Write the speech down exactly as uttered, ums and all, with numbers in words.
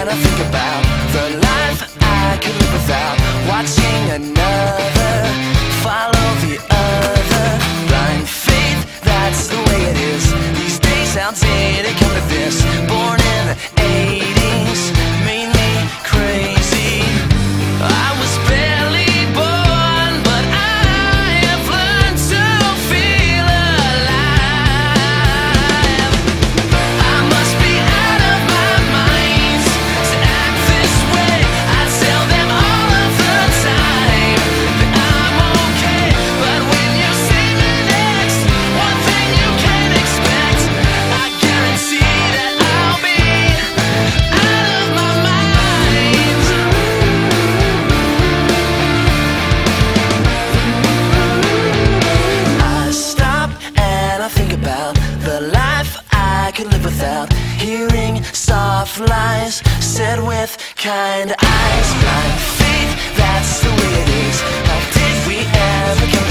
I think about the life I could live without watching another follow the other. Blind faith, that's the way it is. These days outdated, come to this. Born in the eighties, made me crazy. I was barely born, but I have learned to feel alive. I must be out of my mind to act this way. I tell them all of the time that I'm okay, but when you see me next, one thing you can't expect, I guarantee that I'll be out of my mind. I stop and I think about the life I could live without hearing soft lies said with kind eyes. Blind faith, that's the way it is. How did we ever come